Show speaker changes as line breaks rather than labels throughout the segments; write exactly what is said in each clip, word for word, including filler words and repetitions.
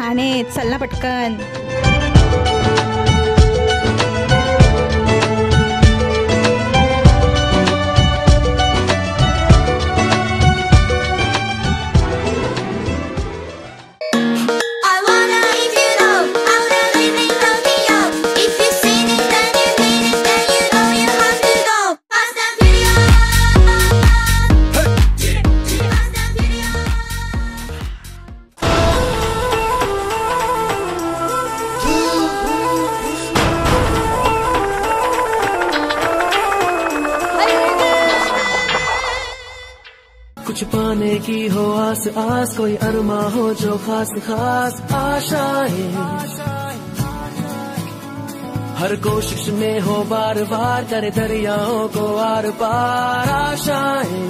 शहाणे चल ना पटकन.
कुछ पाने की हो आस आस, कोई अरमा हो जो खास खास आशाएं, हर कोशिश में हो बार बार करे दरियाओं को आर पार आशाएं,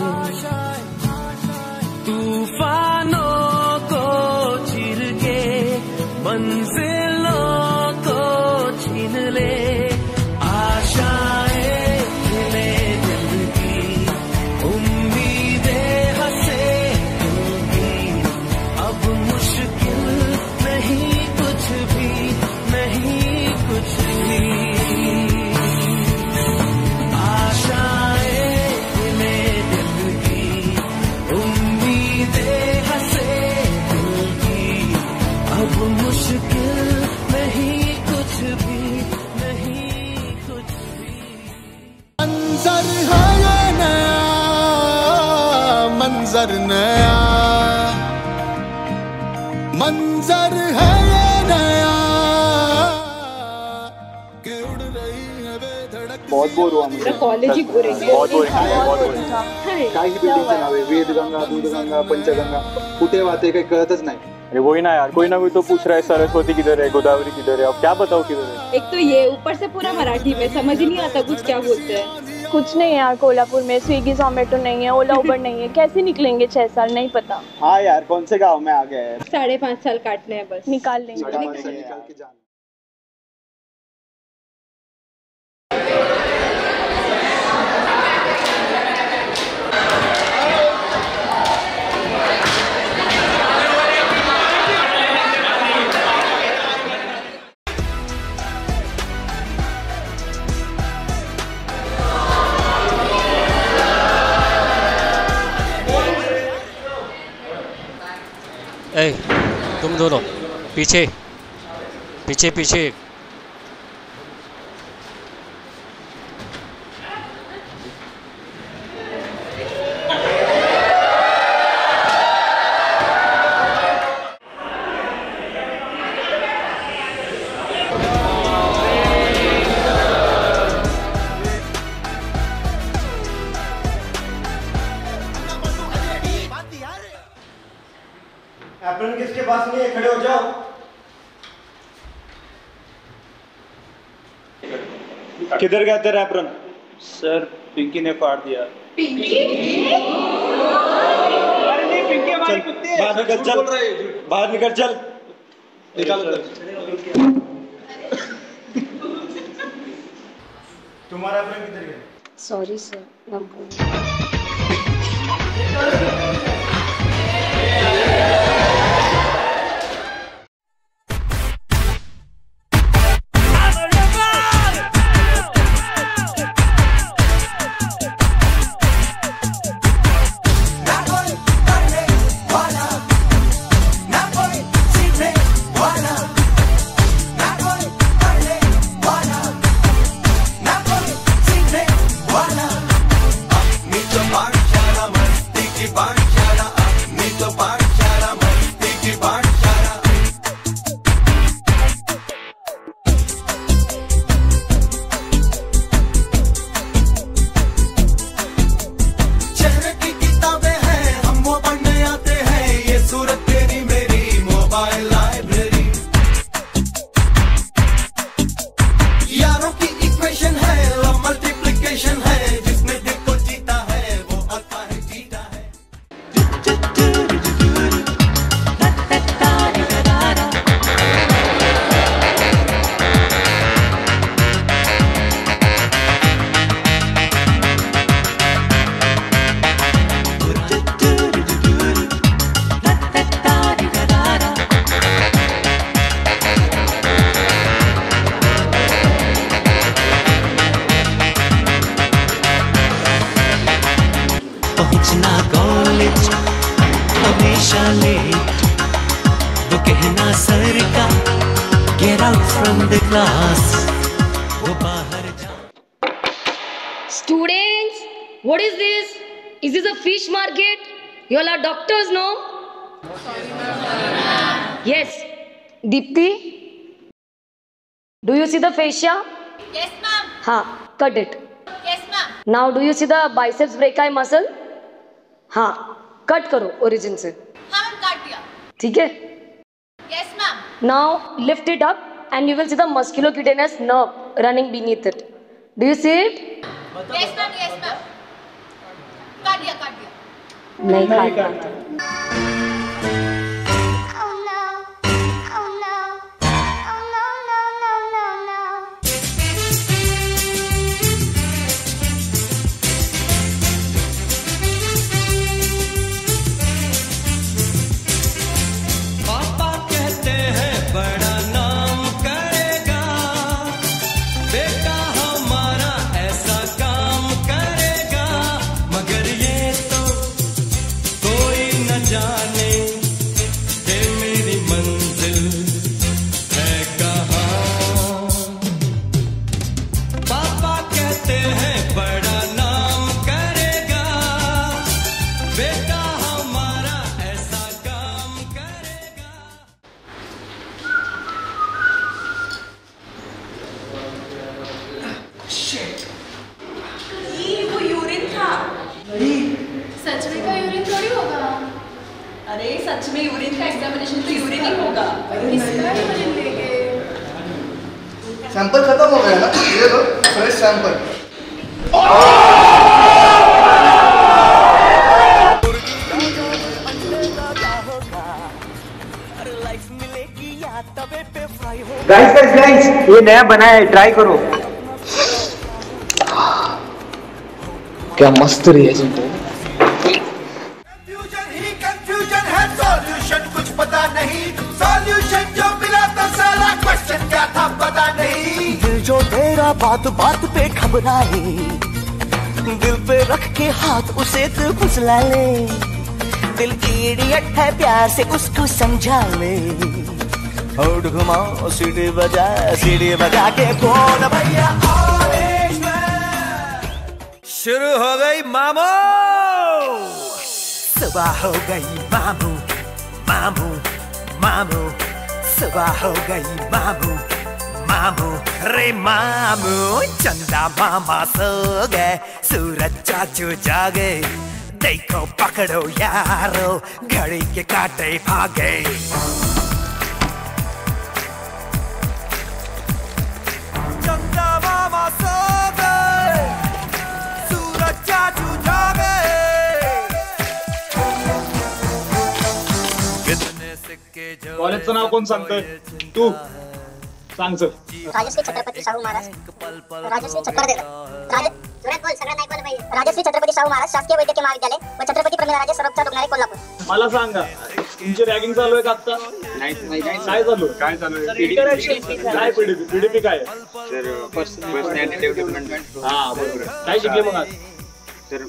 तूफानों को चीर के मंजिलों को छीन ले आशाएं, खिले दिल की उम्मीदें हंसे दिल की, अब मुश्किल नहीं कुछ भी, नहीं कुछ भी, आशाएं खिले दिल की उम्मीदें हंसे दिल की, अब मुश्किल नहीं कुछ भी, नहीं कुछ भी.
मंजर है ये नया, मंजर नया, मंजर है ये नया कि उड़ रही है बेधड़क.
बहुत बोर हुआ मुझे.
कॉलेज ही बोरिंग आहे.
बहुत बोरिंग आहे, बहुत बोरिंग आहे. काही बिल्डिंगचं नाव आहे, वेदगंगा, दूधगंगा, पंचगंगा, कुठे वाहते काही कळतच नाही. अरे वही ना यार, कोई ना कोई तो पूछ रहा है सरस्वती किधर है, गोदावरी किधर है, अब क्या बताओ किधर है.
एक तो ये ऊपर से पूरा मराठी में समझ ही नहीं आता कुछ क्या बोलते हैं.
कुछ नहीं यार, कोल्हापुर में स्विगी जोमेटो नहीं है, ओला उबर नहीं है, कैसे निकलेंगे छह साल नहीं पता.
हाँ यार, कौन से गांव में आ गए हैं.
साढ़े पाँच साल काटने हैं बस.
निकाल लेंगे.
निकाल के जाना.
ए, तुम दोनों पीछे पीछे पीछे.
एप्रन किसके पास नहीं है, खड़े हो जाओ. किधर गया तेरा एप्रन.
सर पिंकी ने फाड़ दिया.
पिंकी? अरे नहीं, पिंकी हमारी कुत्ती है. बाहर निकल चल, बाहर निकल चल. निकाल. तुम्हारा एप्रन किधर गया.
Sorry sir.
Bank हमेशा लेट, वो कहना सर का get out from the class, वो बाहर जा।
Students, what is this? Is this a fish market? You all are doctors, no? Yes. Deepti, do you see the fascia?
Yes, ma'am.
Ha, cut it.
Yes, ma'am.
Now do you see the biceps brachii muscle? Ha, cut करो origin से.
हाँ ma'am काट दिया.
ठीक है?
Yes, ma'am.
Now lift it up and you will see the musculocutaneous nerve running beneath it. Do you see it?
Yes, ma'am. Yes, ma'am. काट दिया, काट दिया.
नहीं काटना.
सच में का यूरिन थोड़ी होगा.
अरे सच में यूरिन का एग्जामिनेशन तो यूरिन ही होगा.
किसका यूरिन लेंगे?
सैंपल खत्म हो गया ना, ये लो fresh sample.
Guys guys guys, ये नया बना है, ट्राई करो. क्या मस्त रिएक्शन है.
कंफ्यूजन ही कंफ्यूजन है, सॉल्यूशन कुछ पता नहीं. सॉल्यूशन जो मिला तो सारा क्वेश्चन क्या था पता नहीं.
दिल जो तेरा बात बात पे घबराए, दिल पे रख के हाथ उसे तो फुसला ले. दिल इडियट है, प्यार से उसको समझा ले. होठ घुमाओ, सीढ़ी बजा सीढ़ी बजा के कौन भैया.
शुरू हो गई मामू.
सुबह हो गई मामू मामू मामू. सुबह हो गई मामू मामू रे मामू. चंदा मामा सो गए, सूरज चाचू जागे. देखो पकड़ो यारो, घड़ी के कांटे भागे. चंदा मामा सो गए, सूरज चाचू जागे.
कॉलेजचं नाव कोण सांगतोय? तू सांग सर.
राजश्री छत्रपती शाहू महाराज. राजश्री छत्रपती राज जोरात बोल, सगळं नाही बोल पाहिजे. राजश्री छत्रपती शाहू महाराज शासकीय वैद्यकीय महाविद्यालय व छत्रपती प्रमिलाराजे सर्वोपचार रुग्णालय कोल्हापूर.
मला सांगा, तुमची रॅगिंग चालू आहे का आता? नाही नाही काय चालू काय चालू आहे? काय पीडीपी पीडीपी काय सर? Personality development. हा बरोबर. काय शिकले मग आज? तर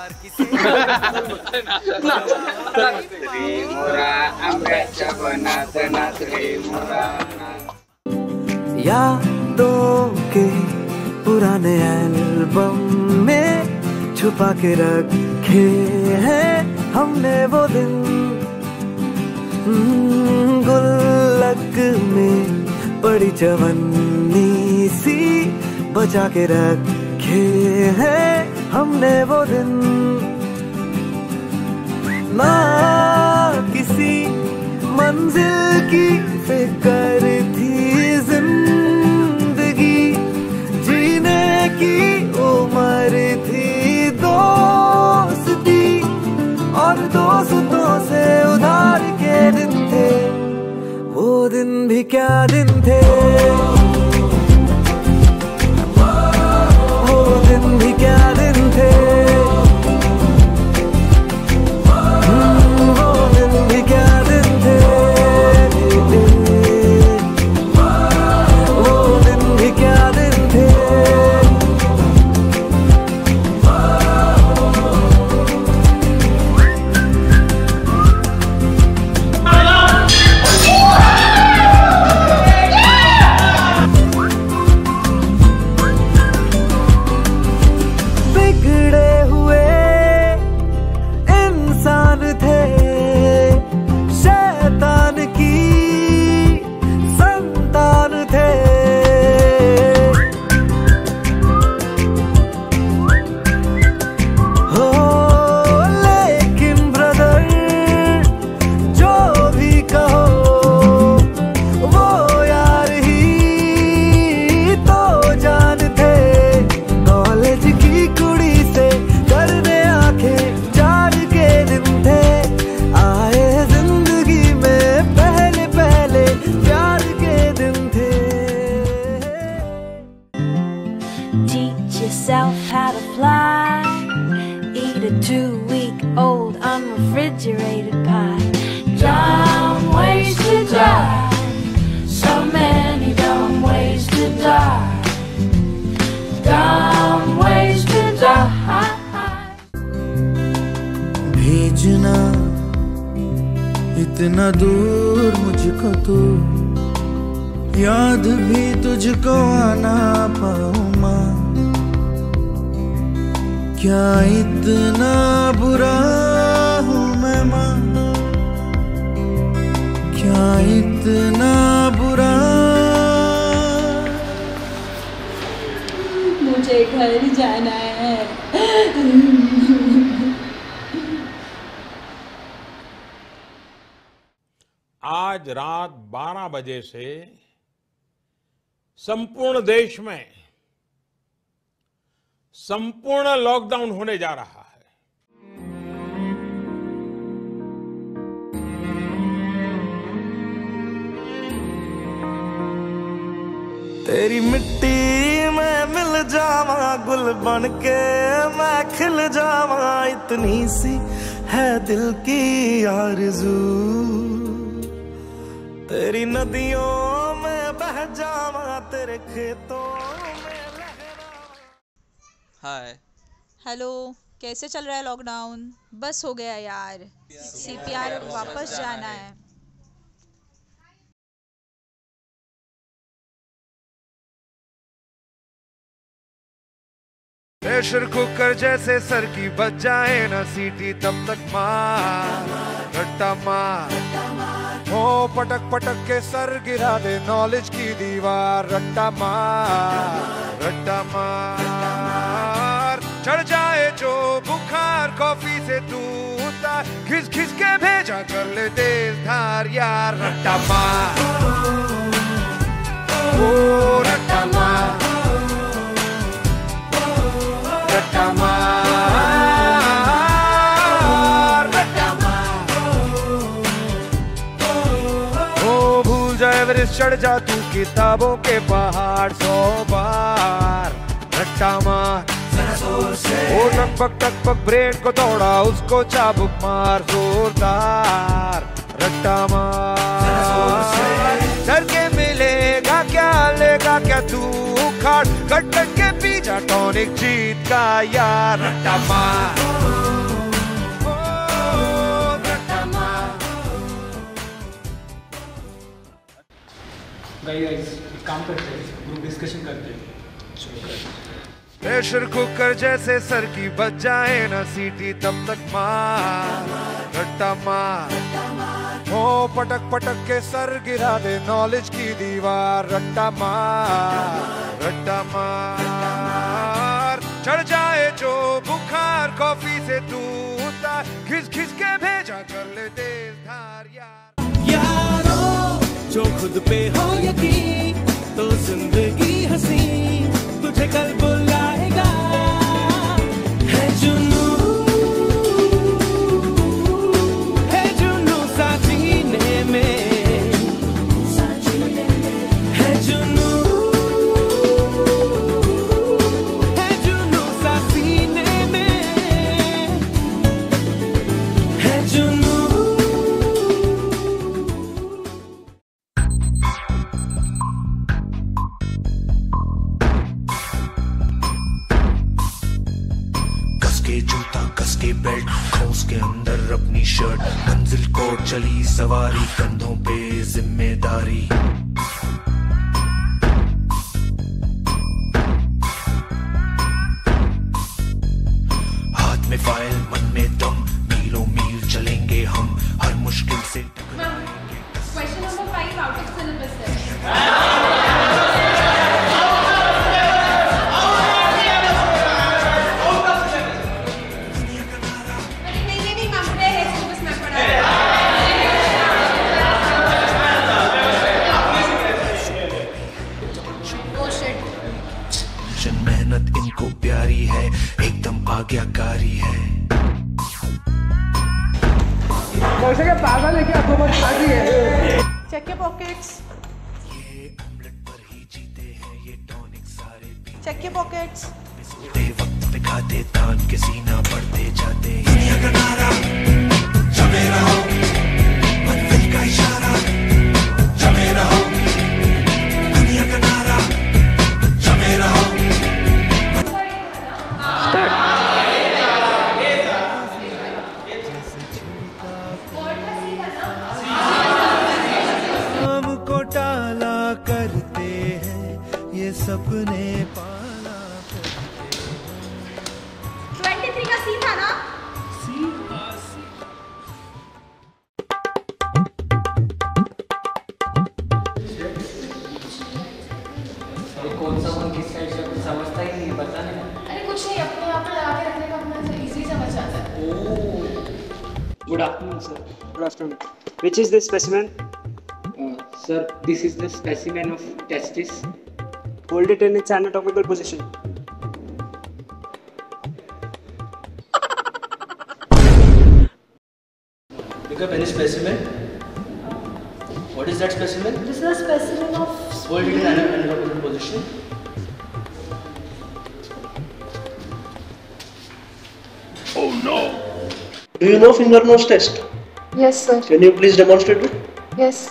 आंब्याच्या बनात नाच रे मोरा. यादों के पुराने एल्बम में छुपा के रखे हैं हमने वो दिन. गुल्लक में पड़ी जवानी सी बचा के रखे हैं हमने वो दिन. ना किसी मंजिल की फिक्र थी, जिंदगी जीने की उम्र थी. दोस्ती और दोस्तों से उधार के दिन थे, वो दिन भी क्या दिन थे. वो दिन भी क्या दिन थे. वो दिन भी क्या दिन थे. वो दिन भी क्या दिन थे.
इतना दूर मुझको तो याद भी तुझको आना पाऊं माँ। क्या इतना बुरा हूँ मैं माँ, क्या इतना बुरा।
मुझे घर जाना है।
आज रात बारह बजे से संपूर्ण देश में संपूर्ण लॉकडाउन होने जा रहा है।
तेरी मिट्टी में मिल जावा, गुल बन के मैं खिल जावा, इतनी सी है दिल की आरज़ू। तेरी नदियों में बह जावा, तेरे खेतों में लहरा।
हाय हेलो, कैसे चल रहा है लॉकडाउन? बस हो गया यार, सीपीआर वापस जाना है।
प्रेशर कुकर जैसे सर की बच जाए ना सीटी, तब तक मार रट्टा मार। हो पटक पटक के सर गिरा दे नॉलेज की दीवार, रट्टा मार रट्टा मार। चढ़ जाए जो बुखार कॉफी से तू उतार, घिस घिस के भेजा कर ले तेज धार यार, रट्टा मार ओ रट्टा मार रट्टा मार रट्टा मार। ओ भूल जा एवरेस्ट, चढ़ जा तू किताबों के पहाड़ सौ बार, रट्टा मार ओ टकपक टकपक ब्रेन को तोड़ा, उसको चाबुक मार जोरदार, रट्टा मार। डर के मिलेगा क्या, लेगा क्या तू उखाड़, कट कट के पी जा टॉनिक जीत का यार, रट्टा मार ओ रट्टा मार।
गाइस एक काम करते हैं, ग्रुप डिस्कशन करते हैं।
प्रेशर कुकर जैसे सर की बच जाए ना सीटी, तब तक मार रट्टा मार। हो पटक पटक के सर गिरा दे नॉलेज की दीवार, रट्टा मार रट्टा मार। चढ़ जाए जो बुखार कॉफी से तू उतार, घिस घिस के भेजा कर ले तेज धार यार।
यारो जो खुद पे हो यकीन, तो जिंदगी हंसी तुझे कल बुलाएगा। है जुनू है जुनू सा जीने में, है जुनू है जुनू सा सीने में, है जुनू।
जूता कस के बेल्ट खोस के अंदर अपनी शर्ट, मंजिल को चली सवारी, कंधों पे जिम्मेदारी। हाथ में फाइल मन में दम, मीलों मील चलेंगे हम, हर मुश्किल से टकराएंगे।
Question number five out of syllabus है।
मेहनत इनको प्यारी है, एकदम आज्ञाकारी है।
पागल है क्या, है।
चेक योर पॉकेट्स,
ये ऑमलेट पर ही जीते हैं ये टॉनिक सारे पी।
Check your pockets.
सोते वक्त दिखाते तान के सीना बढ़ते जाते हैं। नारा जमे रहो, मंजिल का इशारा जमे रहो, दुनिया का नारा जमे रहो।
Good afternoon, sir.
Good afternoon. Which is this specimen?
Uh, sir, this is the specimen of testis.
Hold it in its anatomical position.
Pick up any specimen. What is that specimen?
This is a specimen of...
Hold it in anatomical position.
Oh no!
Do you know finger nose test?
Yes, sir.
Can you please demonstrate it?
Yes.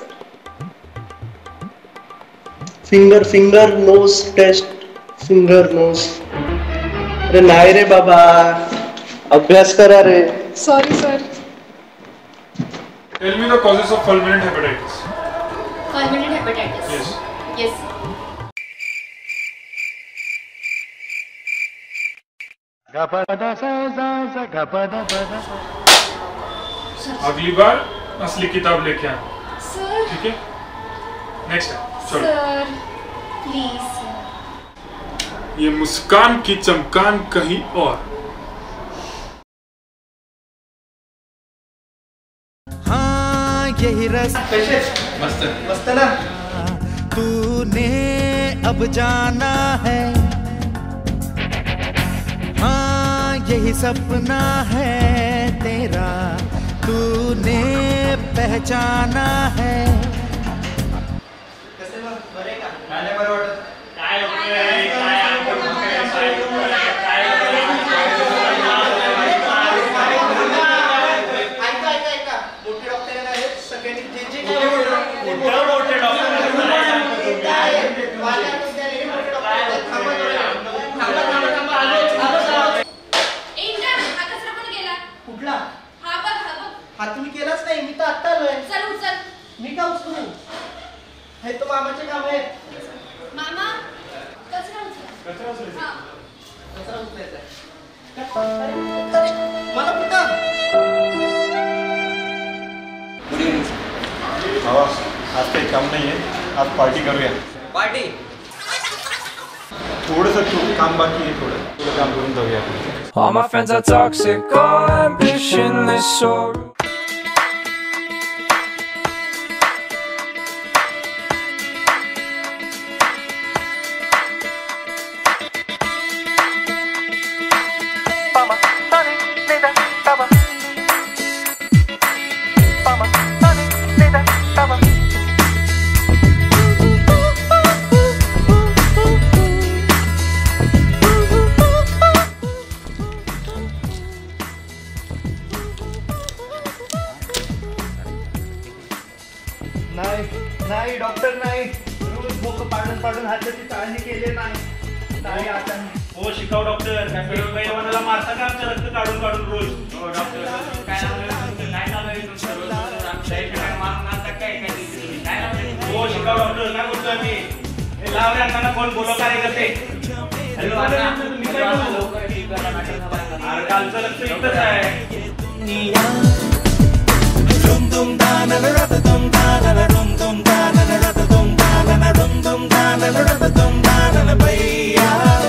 Finger, finger nose test. Finger nose. अरे नाही रे बाबा, अभ्यास करा रे.
Sorry, sir.
Tell me the causes of fulminant hepatitis.
Fulminant hepatitis.
Yes.
Yes.
अगली बार असली किताब लेके आना.
Sir.
ठीक है? Next time. चलो.
Sir, please.
ये मुस्कान की चमकान कहीं और.
हाँ यही रस
मस्त मस्त ना.
तूने अब जाना है, हाँ यही सपना है तेरा, तूने पहचाना है.
हा तुम्ही केलाच नाही. मी तर आत्ता आलोय.
चल उचल.
मी का उचलू? हे तो मामाचे काम आहे.
मामा कचरा उचल.
कचरा उचलायचा.
हां.
कचरा उचलायचा. मला पुटा. Good evening.
भावा, आज काही काम नाही आहे. आज पार्टी करूया.
पार्टी.
थोडंसं काम बाकी आहे. थोडं थोडं काम करून जाऊया.
All my friends are toxic, all ambitionless, so
नाही नाही डॉक्टर नाही. रोज भोक पाडून पाडून हाताची चाळणी केले नाही. नाही आता हो शिकाव डॉक्टर. पैलवानाला मारता का आमचं रक्त काढून काढून रोज. हो डॉक्टर काय हो शिकाव डॉक्टर. काय बोलतो आम्ही. लाव रे आता कोण बोलो काय करते. हॅलो आता तुम्ही काय बोललो. अरे कालचं लक्ष इथंच आहे.
Dum dum da na na da dum da na na dum dum da na na da dum da na na dum dum da na na da dum da na na bhaiya.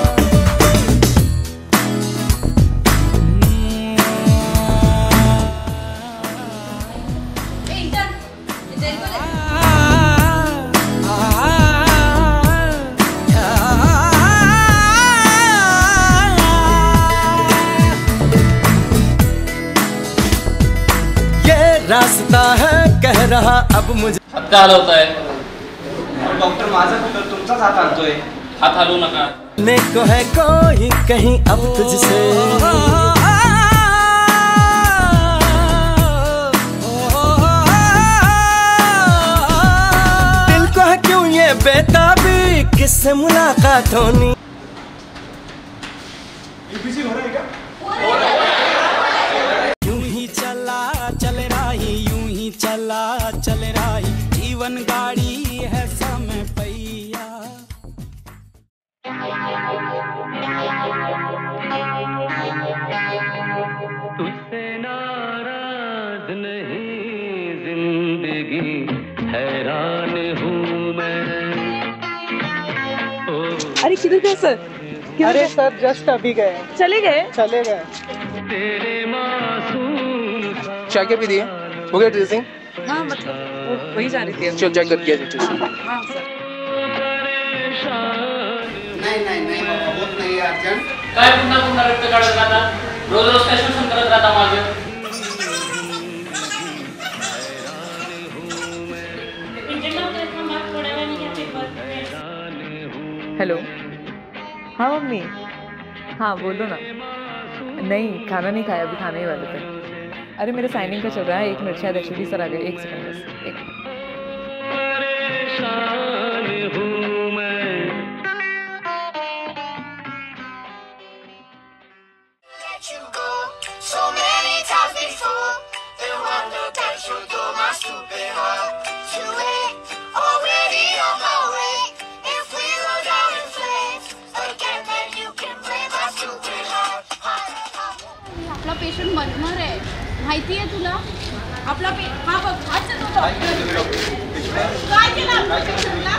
ए intern इधर को ले.
रास्ता है कह रहा अब मुझे.
हात का हलवताय.
डॉक्टर माझा कुठं तुमचाच हात आणतोय.
हात हलवू नका.
ने को है कोई कहीं अब तुझसे. दिल को है क्यों ये बेताबी, किससे मुलाकात होनी.
बिजी हो रहा है क्या?
यूं ही चला चल रही, यूं ही चला चल रही, जीवन गाड़ी है समय पहिया.
तुझसे नाराज नहीं जिंदगी, हैरान हूँ मैं.
अरे किधर गए सर?
अरे सर जस्ट अभी गए.
चले गए?
चले गए.
तेरे मासूम
चाय के भी दिए हो गया ड्रेसिंग?
हाँ मतलब वही जा रही थी।
चल चेक कर दिया ड्रेसिंग।
हाँ सर।
नाही नाही नाही बाबा होत नाही अर्जंट.
काय पुन्हा पुन्हा रक्त काढत राहता? रोज रोज काय शोषण करत राहता माझं?
हेलो हाँ मम्मी हाँ बोलो ना. नहीं खाना नहीं खाया, अभी खाने ही वाले थे. अरे मेरे साइनिंग का चल रहा है, एक मिनट शायद एक्चुअली सर आ गए. एक सेकंड बस एक.
आपला पेशंट मरणार आहे माहिती आहे तुला. आपला पे हा बघ हाच आहे तो. काय केलं आपल्या पेशंटला?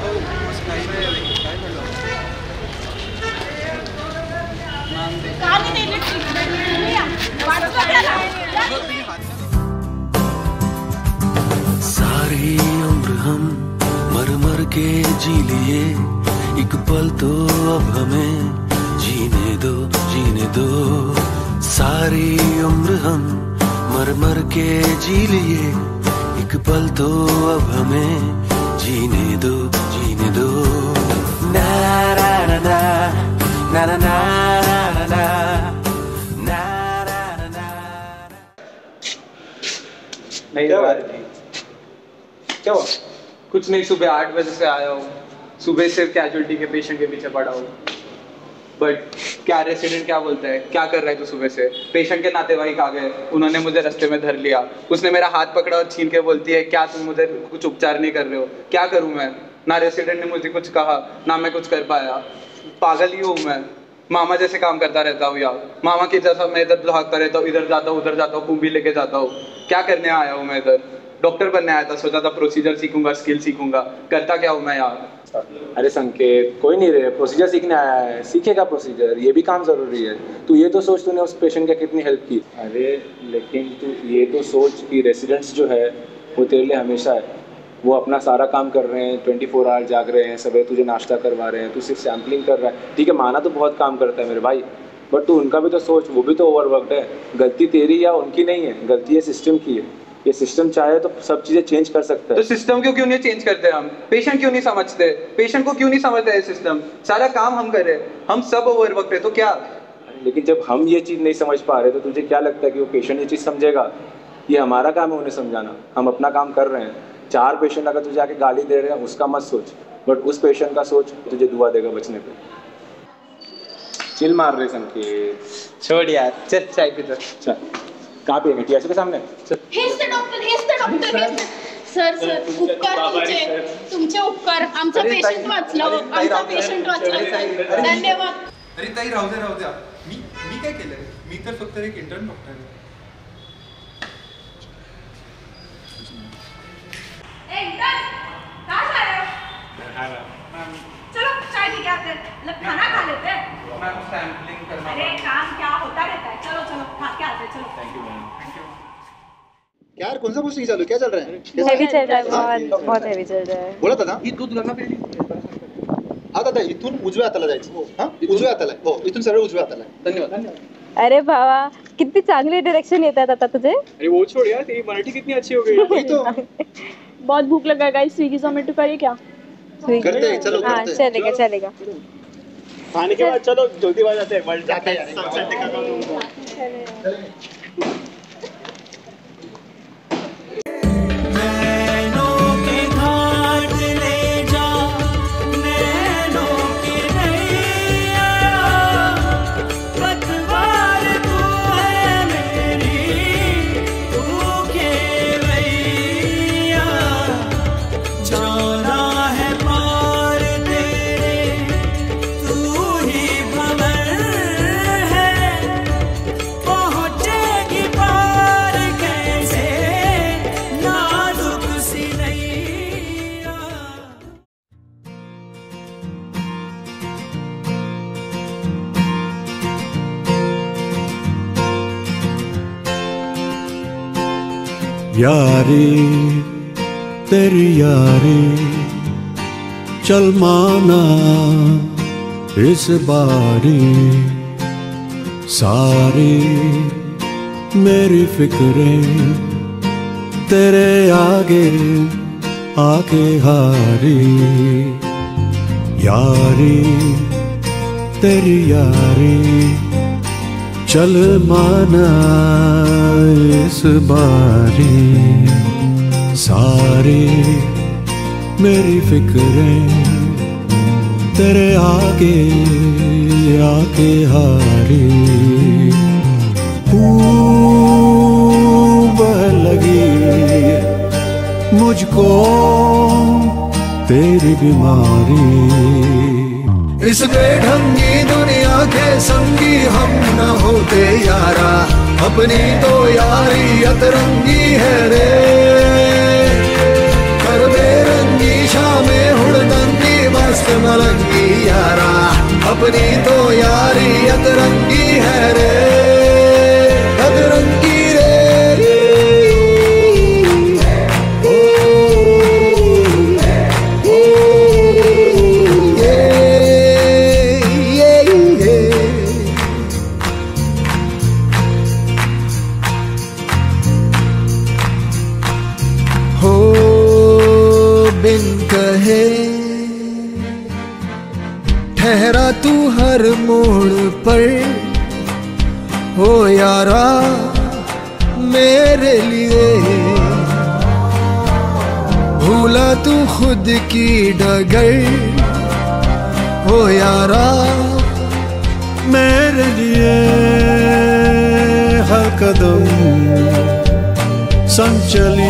का नाही दिली ट्रीटमेंट? वाचवा त्याला.
सारी उम्र हम मर मर के जी लिए, एक पल तो अब हमें जीने दो जीने दो. सारी उम्र हम मर मर के जी लिए, एक पल तो अब हमें जीने दो जीने दो. ना ना ना ना ना ना ना ना ना.
नहीं क्या बात थी? क्या हुआ? कुछ नहीं, सुबह आठ बजे से आया हूँ. सुबह से कैजुअलिटी के पेशेंट के पीछे पड़ा हूँ. बट क्या रेसिडेंट क्या बोलता है, क्या कर रहा है तू सुबह से? पेशेंट के नातेवाईक आ गए, उन्होंने मुझे रास्ते में धर लिया. उसने मेरा हाथ पकड़ा और छीन के बोलती है क्या तुम मुझे कुछ उपचार नहीं कर रहे हो? क्या करूँ मैं? ना रेसिडेंट ने मुझे कुछ कहा, ना मैं कुछ कर पाया. पागल ही हूँ मैं. मामा जैसे काम करता रहता हूँ यार. मामा के जैसा मैं इधर भागता रहता हूँ, इधर जाता हूँ उधर जाता हूँ, कुंभी लेके जाता हूँ. क्या करने आया हूँ मैं इधर? डॉक्टर बनने आया था, सोचा था प्रोसीजर सीखूंगा, स्किल सीखूंगा. करता क्या हूँ मैं यार?
अरे संकेत, कोई नहीं रे, प्रोसीजर सीखने आया है, सीखेगा प्रोसीजर. ये भी काम जरूरी है. तू ये तो सोच तूने उस पेशेंट का कितनी हेल्प की. अरे लेकिन तू ये तो सोच कि रेसिडेंट्स जो है वो तेरे लिए हमेशा है. वो अपना सारा काम कर रहे हैं, ट्वेंटी फोर आवर जाग रहे हैं, सवेरे तुझे नाश्ता करवा रहे हैं, तू सिर्फ सैम्पलिंग कर रहा है. ठीक है, माना तो बहुत काम करता है मेरे भाई, बट तू उनका भी तो सोच, वो भी तो ओवरवर्कड है. गलती तेरी या उनकी नहीं है, गलती ये सिस्टम की है. ये सिस्टम चाहे तो सब चीजें चेंज कर सकता है.
तो सिस्टम क्यों क्यों नहीं चेंज करते हम? पेशेंट क्यों नहीं समझते? पेशेंट को क्यों नहीं समझते है सिस्टम? सारा काम हम कर रहे हैं, हम सब ओवरवर्क है तो क्या?
लेकिन जब हम ये चीज नहीं समझ पा रहे तो तुझे क्या लगता है कि वो पेशेंट ये चीज समझेगा? ये हमारा काम है उन्हें समझाना. हम अपना काम कर रहे हैं. चार पेशेंट अगर तुझे आके गाली दे रहे हैं उसका मत सोच, बट उस पेशेंट का सोच, तुझे दुआ देगा बचने पे. चिल मार रहे संकेत.
छोड़ यार, चल चाय पी.
चल कहाँ पे? टीएससी के सामने.
हेच ते डॉक्टर, हेच ते डॉक्टर, हेच ते. सर सर उपकार तुमचे, तुमचे उपकार. आमचा पेशंट वाचला, आमचा पेशंट वाचला सर. धन्यवाद.
अरे ताई राहू दे राहू द्या. मी मी काय केलंय? मी तर फक्त एक इंटर्न डॉक्टर आहे.
एकदम कहाँ जा रहे हो? चलो चाय पी के आते हैं, खाना खा लेते हैं.
मैम सैम्पलिंग करना.
अरे काम क्या होता रहता है. चलो चलो खा के आते हैं. चलो.
Thank you ma'am. Thank you.
यार कौन सा पोस्टिंग चालू है? क्या चल रहा है?
हेवी चल रहा है, बहुत बहुत हेवी चल रहा है.
बोला था ना, ही दूध लग्न पेली. हा दादा, इथून उजव्या हाताला जायचं. हां उजव्या हाताला. हो इथून सरळ उजव्या हाताला. धन्यवाद. धन्यवाद.
अरे भावा, कितनी चांगली डायरेक्शन येतात आता तुझे.
अरे वो छोड़ यार, तेरी मराठी कितनी अच्छी हो गई. तो
बहुत भूख लगा है गाइस, स्विगी जोमेटो करिए क्या?
करते हैं, चलो
हाँ चलेगा चलेगा.
खाने के बाद चलो जल्दी आ जाते हैं.
जाते हैं
पहुंचे यारी तेरी यारी चल माना इस बारी, सारी मेरी फिक्रें तेरे आगे आके हारी। यारी तेरी यारी चल माना इस बारी, सारी मेरी फिक्रें तेरे आगे आके हारी। वह लगी मुझको तेरी बीमारी, इस बेढंगी दुनिया के संगी हम न होते यारा, अपनी तो यारी अतरंगी है रे। कर बेरंगी शामें हुड़दंगी मस्त मलंगी यारा, अपनी तो यारी अतरंगी है रे, अतरंगी रे। ठहरा तू हर मोड़ पर हो यारा मेरे लिए, भूला तू खुद की डगर हो यारा मेरे लिए। हर कदम संग चली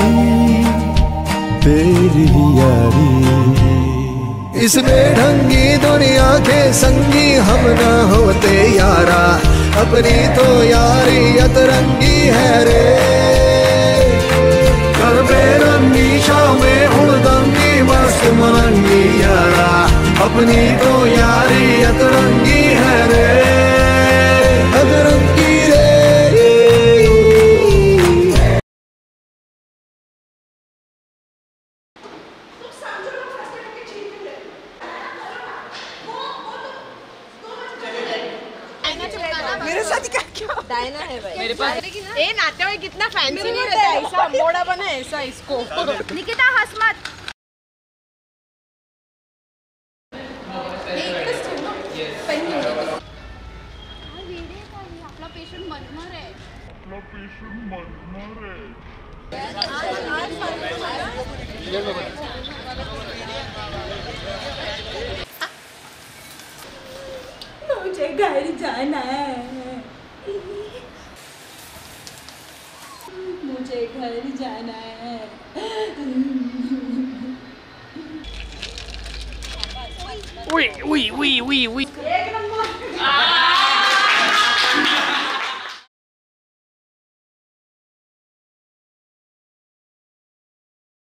तेरी यारी, इस बेढंगी दुनिया के संगी हम न होते यारा, अपनी तो यारी अतरंगी है रे। कर बेरंगी शामें हुड़दंगी मस्त मलंगी यारा, अपनी तो यारी अतरंगी है रे, अतरंगी रे।
मेरे साथ क्या क्यों? डायना है भाई मेरे पास।
ए नातेवाईक कितना फैंसी नहीं रहता, ऐसा मोड़ा बना ऐसा इसको। निकिता हंस मत। आपला पेशंट मरणार आहे, आपला पेशंट मरणार आहे। मुझे घर जाना है, मुझे घर जाना है।
उई उई उई उई उई